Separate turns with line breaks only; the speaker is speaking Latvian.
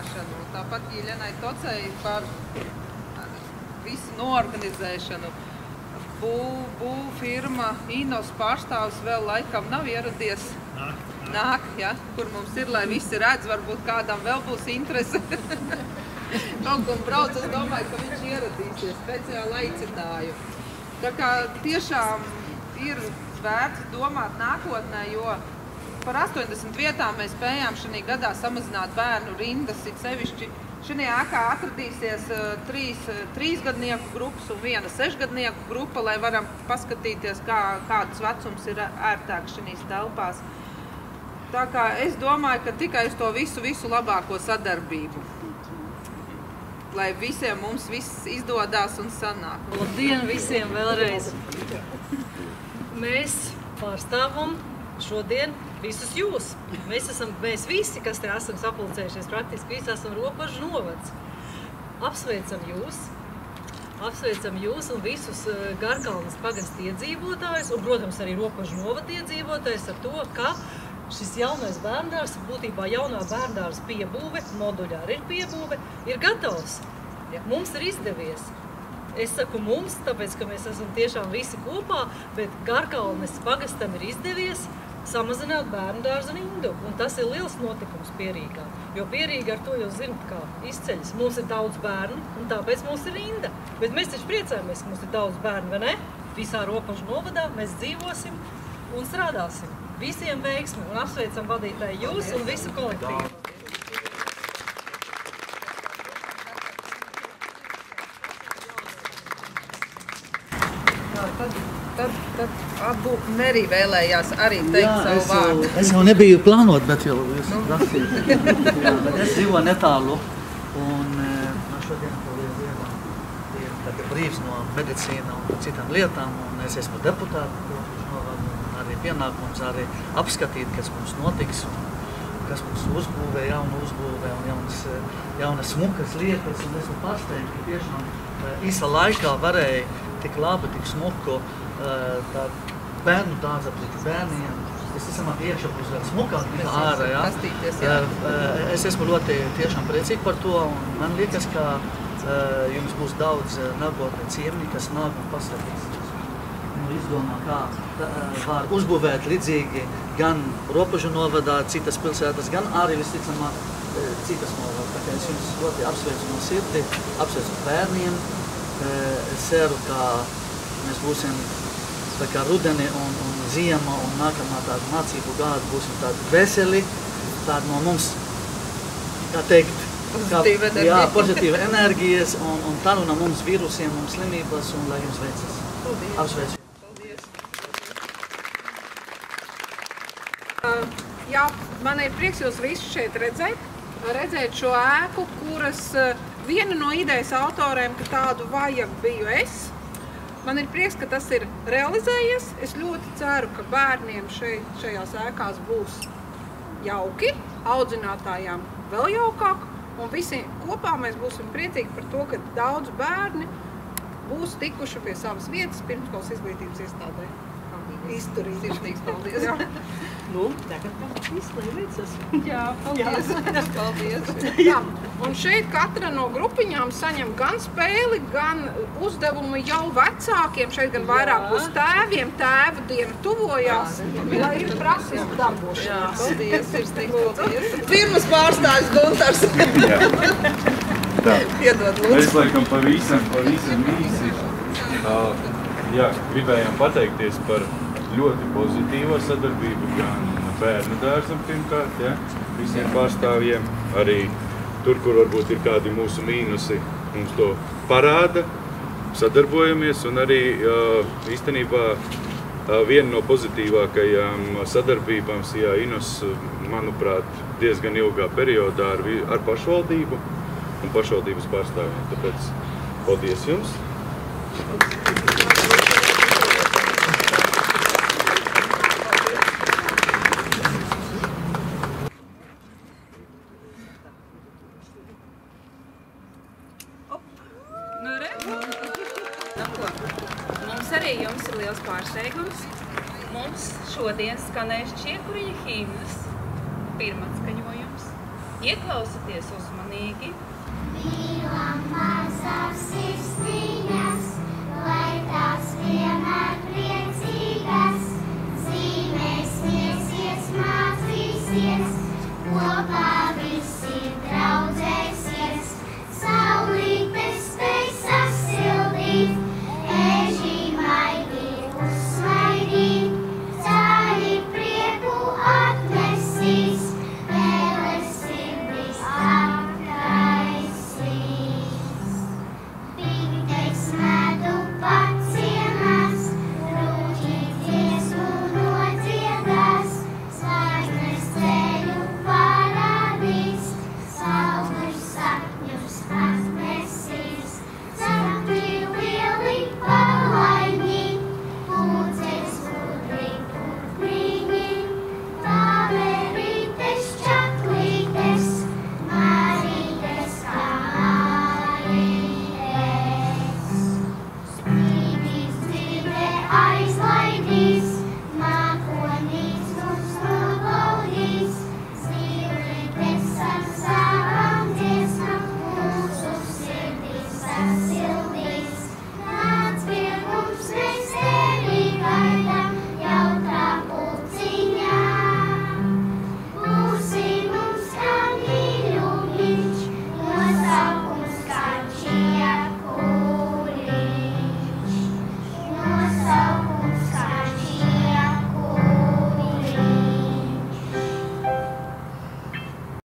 veicināšanu, tāpat Ģiļenai Tocei par visu noorganizēšanu. Firma Inos pārstāvis vēl laikam nav ieradies. Nāk, ja, kur mums ir, lai visi redz, varbūt kādam vēl būs interese. Kaut kur brauc, es domāju, ka viņš ieradīsies, speciāli aicināju. Tā kā tiešām ir vērts domāt nākotnē, jo par 80 vietām mēs spējām šī gadā samazināt bērnu rindas, it sevišķi. Šajā ēkā atradīsies 3 gadnieku grupas un 1 6-gadnieku grupa, lai varam paskatīties, kāds vecums ir ērtāk šīs telpās. Tā kā es domāju, ka tikai uz to visu labāko sadarbību. Lai visiem mums viss izdodās un sanāk.
Labdien visiem vēlreiz! Mēs pārstāvam šodien visus jūs. Mēs visi, kas te esam sapulcējušies, praktiski visi esam Ropažu novads. Apsveicam jūs un visus Garkalnes pagasta iedzīvotājus un, protams, arī Ropažu novada iedzīvotājus ar to, ka šis jaunais bērndārs, būtībā jaunā bērndārs piebūve, moduļāri ir piebūve, ir gatavs. Mums ir izdevies. Es saku mums, tāpēc, ka mēs esam tiešām visi kopā, bet Garkalnes pagastam ir izdevies samazināt bērnu dārza rindu. Un tas ir liels notikums Pierīgā. Jo Pierīga ar to jūs zinat, kā izceļas. Mums ir daudz bērnu, un tāpēc mums ir rinda. Bet mēs taču priecājamies, ka mums ir daudz bērnu, vai ne? Visā Ropažu novadā mēs dzīvosim un strādāsim. Visiem veiksmi un apsveicam vadītāju jūs un visu kolektīvu.
Tad abu Nerī vēlējās arī teikt savu vārdu.
Es jau nebiju plānot, bet jau jūs prasīt. Es dzīvoju netālu un šodien ir brīvs no medicīna un citām lietām. Un es esmu deputāti un arī pienākums arī apskatīt, kas mums notiks un kas mums uzbūvē, jaunu uzbūvē un jaunas smukas lietas. Un esmu pārsteigts, ka tiešām īsa laikā varēja tik labi, tik smuku bērnu dārza priekš bērniem. Es esam iekšā uz smukāk nekā ārā, jā. Es esmu ļoti tiešām priecīgi par to, un man liekas, ka jums būs daudz nākotnē ciemni, kas nāk un pasakīs. Izdomā, kā var uzbūvēt līdzīgi gan Ropažu novadā, citas pilsētas, gan arī visticamāk citas novadā. Tā kā es jums ļoti apsveicu no sirdi, apsveicu bērniem. Es ceru, ka mēs būsim tā kā rudeni un ziema un nākamā tāda mācību gada būsim tādi veseli, tādi no mums, kā teikt, pozitīva enerģijas un tālu no mums vīrusiem un slimības un lai jums veicas. Apsveicu.
Jā, man ir prieks jūs visus šeit redzēt šo ēku, kuras viena no idejas autoriem, ka tādu vajag, biju es. Man ir prieks, ka tas ir realizējies. Es ļoti ceru, ka bērniem šajās ēkās būs jauki, audzinātājām vēl jaukāk, un visi kopā mēs būsim priecīgi par to, ka daudz bērni būs tikuši pie savas vietas pirmskolas izglītības iestādē. Izturīgi.
Sirsnīgs paldies.
Nu, tagad viss, lai veicas.
Jā, paldies. Paldies.
Jā, un šeit katra no grupiņām saņem gan spēli, gan uzdevumu jau vecākiem. Šeit gan vairāk būs tēviem, tēva diena tuvojās, lai ir prases darbošanās.
Paldies, sirsnīgs paldies.
Firmas pārstāvis Guntars.
Piedod, lūdzu.
Es laikam pavisam īsi. Gribējām pateikties par ļoti pozitīvo sadarbību gan bērnu dārzam pirmkārt, visiem pārstāvjiem. Arī tur, kur varbūt ir kādi mūsu mīnusi, mums to parāda, sadarbojamies. Un arī īstenībā viena no pozitīvākajām sadarbībām Sijā Inos, manuprāt, diezgan ilgā periodā ar pašvaldību un pašvaldības pārstāvjiem. Tāpēc paldies jums!
Mums arī jums ir liels pārsteigums. Mums šodien skanēs Čiekuriņa himnas pirmatskaņojums. Ieklausieties uzmanīgi.
Mīlam mazās sirsniņas, lai tās vienmēr priecīgas, zīmēsies, mācīsies, kopā visi draudzēsies, saulītes spēj sasildīt, eži maigi uzsmaidīt, cāļi prieku atnesīs, vēles sirdis aptaisīs. Bites medu pacienās, rūķi dziesmu nodziedās, zvaigznes ceļu parādīs, saules sapņus atnesīs, sapņi lieli palaimī, pūces gudri putniņi, paverītes čaklītes, marītes kā marītes. Spīdīs dzīve aiz